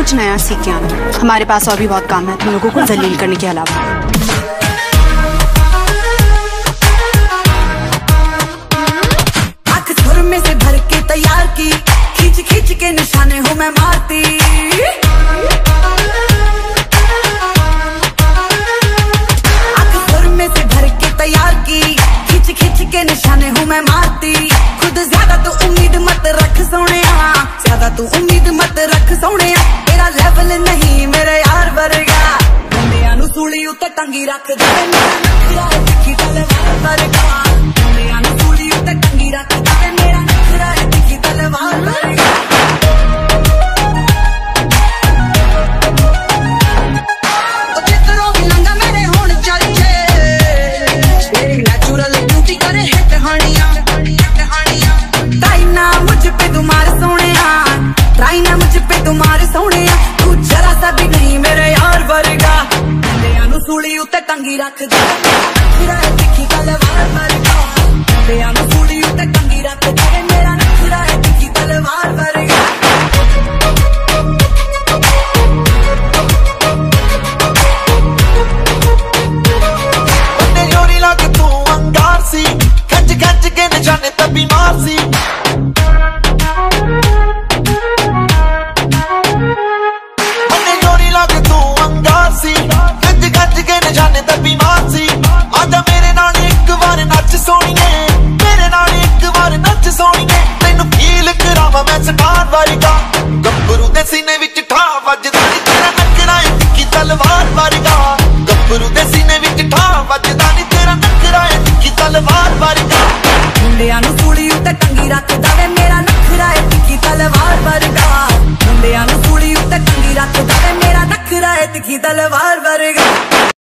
कुछ नया सीख के आना। हमारे पास और भी बहुत काम है तुम लोगों को जलील करने के अलावा। आंख सुर में से भर के तैयार की, खींच खींच के निशाने हूँ मैं मारती। आंख सुर में से भर के तैयार की, खींच खींच के निशाने हूँ मैं मारती। खुद ज्यादा तू उम्मीद मत रख सोनिया, ज्यादा तू उम्मीद मत रख सोनिया। तेरा लेवल नहीं मेरे यार वर्गा, मुंडियां नू सूली उत्ते टंगी रख दे। मेरा नखरा है तिखी तलवार वर्गा, मुंडियां नू सूली उत्ते टंगी रख दे। मेरा नखरा है तिखी तलवार वर्गा। सूली उत्ते टंगी रख दे। नखरा है तिखी तलवार वर्गा, मुंडियां नू सूली उत्ते टंगी रख दे। मेरा नखरा है तिखी तलवार वर्गा। उन्ने जोरी लाके तू अंगार सी, खच खच के निशाने तभी मार सी। उन्ने जोरी लाके तू अंगार सी, जाने तभी मार सी। आजा मेरे नाल एक बार नच सोनिए, मेरे नाल एक बार नच सोनिए। तैनू फील करावां मैं स्टार वर्गा, गब्बरू दे सीने विच ठा वजदा नी तेरा नखरा है तिखी तलवार वर्गा। गब्बरू दे सीने विच ठा वजदा नी तेरा नखरा है तिखी तलवार वर्गा। मुंडियां नू सूली उत्ते टंगी रख दे। मेरा नखरा है तिखी तलवार वर्गा, मुंडियां नू सूली उत्ते टंगी रख दे। मेरा नखरा है तिखी तलवार वर्गा।